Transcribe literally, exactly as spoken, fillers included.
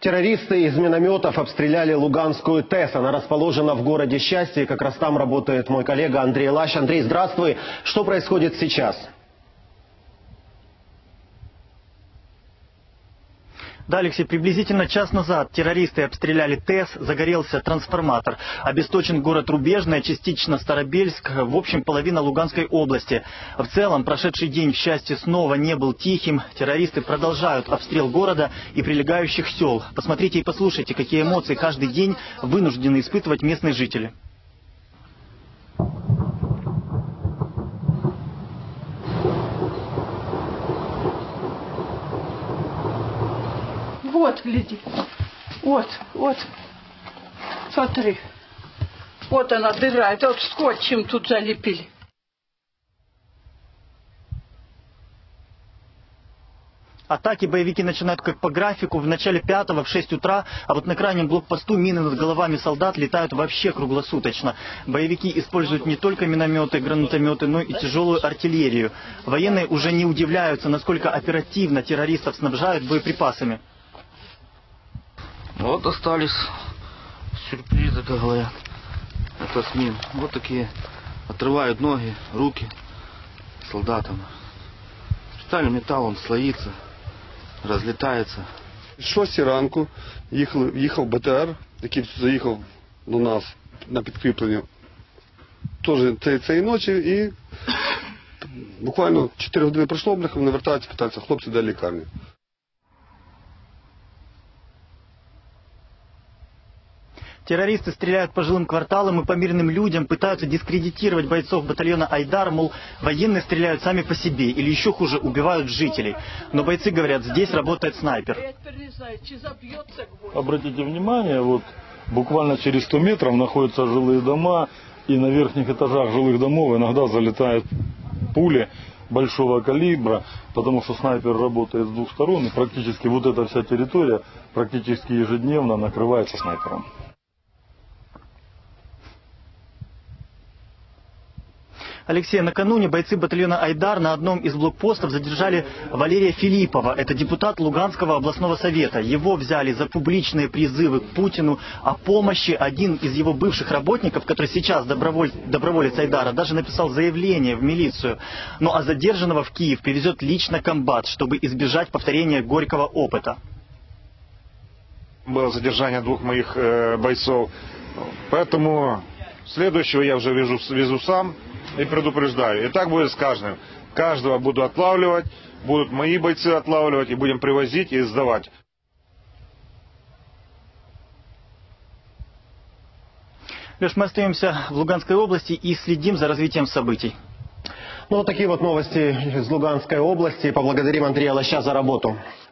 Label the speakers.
Speaker 1: Террористы из минометов обстреляли Луганскую ТЭС. Она расположена в городе Счастье. Как раз там работает мой коллега Андрей Лащ. Андрей, здравствуй. Что происходит сейчас?
Speaker 2: Да, Алексей, приблизительно час назад террористы обстреляли ТЭС, загорелся трансформатор. Обесточен город Рубежное, частично Старобельск, в общем, половина Луганской области. В целом, прошедший день в Счастье снова не был тихим. Террористы продолжают обстрел города и прилегающих сел. Посмотрите и послушайте, какие эмоции каждый день вынуждены испытывать местные жители.
Speaker 3: Вот, гляди. Вот, вот. Смотри. Вот она дыра. Это вот скотчем тут залепили.
Speaker 2: Атаки боевики начинают как по графику в начале пятого в шесть утра, а вот на крайнем блокпосту мины над головами солдат летают вообще круглосуточно. Боевики используют не только минометы, гранатометы, но и тяжелую артиллерию. Военные уже не удивляются, насколько оперативно террористов снабжают боеприпасами.
Speaker 4: Вот остались сюрпризы, как говорят. Это с мин. Вот такие отрывают ноги, руки солдатам. Специальный металл, он слоится, розлітається.
Speaker 5: О шостій ранку їхав, їхав БТР, який заїхав до нас на підкріплення теж цієї ночі, і буквально чотири години пройшло, вони вертаються, питаються, хлопці, де лікарня.
Speaker 2: Террористы стреляют по жилым кварталам и по мирным людям, пытаются дискредитировать бойцов батальона «Айдар», мол, военные стреляют сами по себе или еще хуже, убивают жителей. Но бойцы говорят, здесь работает снайпер.
Speaker 6: Обратите внимание, вот буквально через сто метров находятся жилые дома, и на верхних этажах жилых домов иногда залетают пули большого калибра, потому что снайпер работает с двух сторон, и практически вот эта вся территория практически ежедневно накрывается снайпером.
Speaker 2: Алексей, накануне бойцы батальона «Айдар» на одном из блокпостов задержали Валерия Филиппова. Это депутат Луганского областного совета. Его взяли за публичные призывы к Путину о помощи. Один из его бывших работников, который сейчас доброволь... доброволец «Айдара», даже написал заявление в милицию. Ну а задержанного в Киев привезет лично комбат, чтобы избежать повторения горького опыта.
Speaker 7: Было задержание двух моих э, бойцов. Поэтому следующего я уже везу, везу сам. И предупреждаю. И так будет с каждым. Каждого буду отлавливать, будут мои бойцы отлавливать, и будем привозить и сдавать.
Speaker 2: Леш, мы остаемся в Луганской области и следим за развитием событий.
Speaker 1: Ну, вот такие вот новости из Луганской области. Поблагодарим Андрея Лаща за работу.